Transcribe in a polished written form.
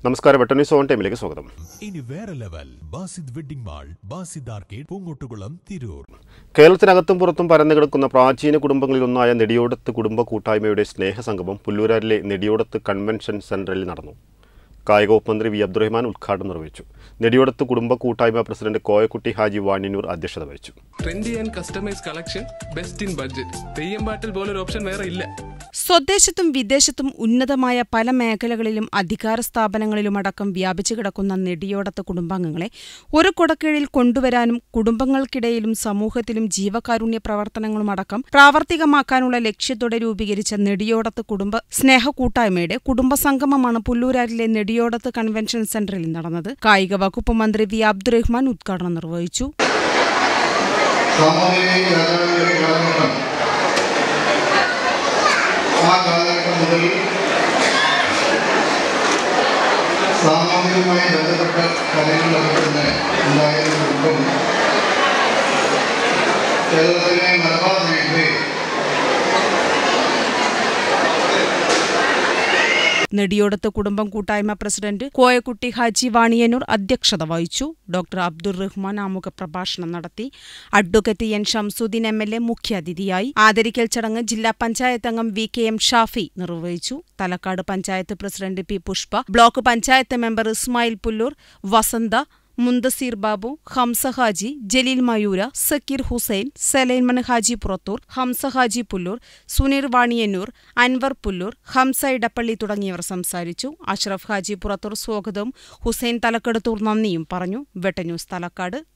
നമസ്കാരം, വെട്ടന്യൂസ് ഓൺ ടൈമിലേക്ക് സ്വാഗതം. ഇനി വേറെ level Basid wedding mall, Basid arcade, Poongottukulam, Tirur. കേരളത്തിനകത്തും പുറത്തും പരന്നു കിടക്കുന്ന പ്രാചീന കുടുംബങ്ങളിലൊന്നായ നെടിയോടത്ത് കുടുംബ കൂട്ടായ്മയുടെ സ്നേഹസംഗമം പുല്ലൂരാറിലെ നെടിയോടത്ത് കൺവെൻഷൻ സെന്ററിൽ നടന്നു. കായിക വകുപ്പ് മന്ത്രി വി അബ്ദുറഹ്മാൻ ഉദ്ഘാടനം നിർവഹിച്ചു. നെടിയോടത്ത് കുടുംബ കൂട്ടായ്മ പ്രസിഡന്റ് കോയക്കുട്ടി ഹാജി വാണിയന്നൂർ അധ്യക്ഷത വഹിച്ചു. Trendy and customise collection, best in budget. Theyyam പാട്ടിൽ പോലൊരു ഓപ്ഷൻ വേറെ ഇല്ല. സ്വദേശത്തും വിദേശത്തും ഉന്നതമായ പല മേഖലകളിലും അധികാര സ്ഥാപനങ്ങളിലുമടക്കം വ്യാപിച്ചു കിടക്കുന്ന നെടിയോടത്ത് കുടുംബാംഗങ്ങളെ ഒരു കൊടക്കീഴിൽ കൊണ്ടുവരാനും കുടുംബങ്ങൾക്കിടയിലും സമൂഹത്തിലും ജീവകാരുണ്യ പ്രവർത്തനങ്ങളുമടക്കം പ്രാവർത്തികമാക്കാനുള്ള ലക്ഷ്യത്തോടെ രൂപീകരിച്ച നെടിയോടത്ത് കുടുംബ സ്നേഹ കൂട്ടായ്മയുടെ കുടുംബസംഗമമാണ് പുല്ലൂരാറിലെ നെടിയോടത്ത് കൺവെൻഷൻ സെന്ററിൽ നടന്നത്. കായിക വകുപ്പ് മന്ത്രി വി അബ്ദുറഹ്മാൻ ഉദ്ഘാടനം നിർവഹിച്ചു. ആ കാലഘട്ടം മുതൽ സാമൂഹികമായി ബന്ധപ്പെട്ട കാര്യങ്ങളിലൊക്കെ തന്നെ ഉണ്ടായിരുന്ന കുടുംബം കേരളത്തിലെ മലബാർ മേഖലയിൽ നെടിയോടത്ത് കുടുംബം കൂട്ടായ്മ പ്രസിഡന്റ് കോയക്കുട്ടി ഹാജി വാണിയന്നൂർ അധ്യക്ഷത വഹിച്ചു. ഡോക്ടർ അബ്ദുറഹ്മാൻ ആമുഖ പ്രഭാഷണം നടത്തി. അഡ്വക്കേറ്റ് എൻ ഷംസുദ്ദീൻ MLA മുഖ്യാതിഥിയായി. ആദരിക്കൽ ചടങ്ങ് ജില്ലാ പഞ്ചായത്ത് അംഗം VKM ഷാഫി നിർവഹിച്ചു. Thalakkad panchayat president P Pushpa, block panchayat member Ismail Pullur, Vasantha, Muntaseer Babu, Hamza Haji, Jaleel Mayura, Sakeer Hussain, Sulaiman Haji Purathur, Hamza Haji Pullur, Suneer Vaniyannur, Anwar Pullur, Hamza Edappally തുടങ്ങിയവർ സംസാരിച്ചു. അഷ്റഫ് ഹാജി പുറത്തൂർ സ്വാഗതവും ഹുസൈൻ തലക്കെടുത്തൂർ നന്ദിയും പറഞ്ഞു. വെട്ടന്യൂസ് തലക്കാട്.